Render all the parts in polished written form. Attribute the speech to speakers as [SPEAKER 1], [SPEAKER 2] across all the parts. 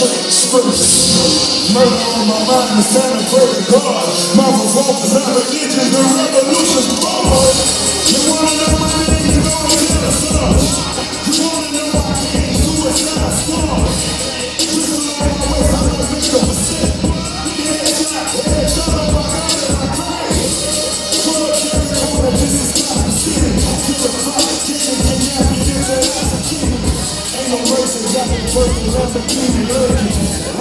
[SPEAKER 1] express. Murder on my mind, it's time to pray to God. My revolver's not religion, the revolution's born. You wanna know my name, you know it's in the sun. You wanna know why I ain't suicide squad. Whistle on my waist, I'm gonna make a mistake. Headshot on my gun and I cry. Drug carry corner, this is Gotham City. You're a private king, can now be get that ass a king. Ain't no mercy, got me working, Lamborghini lurking.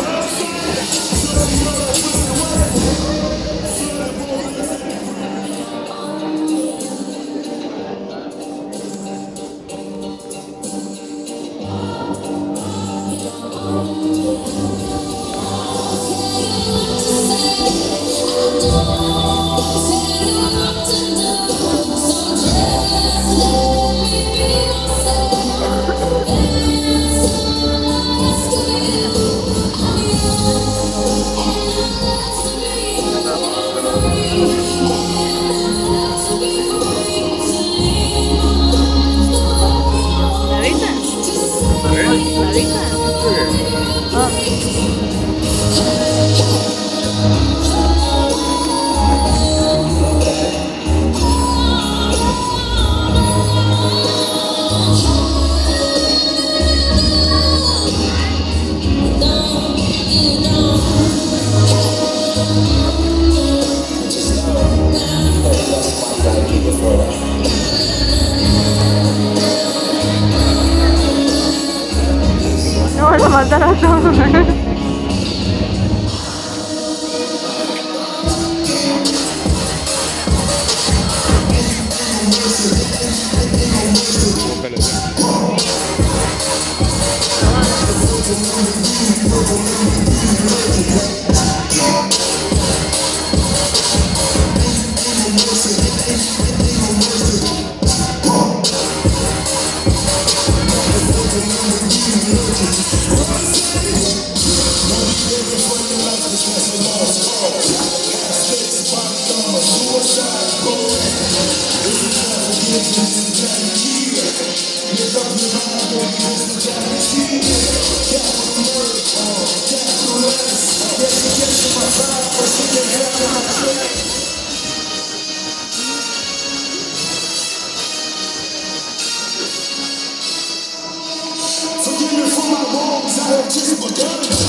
[SPEAKER 2] No, lo mataron todos.
[SPEAKER 1] Forgive me for my wrongs, I have just begun.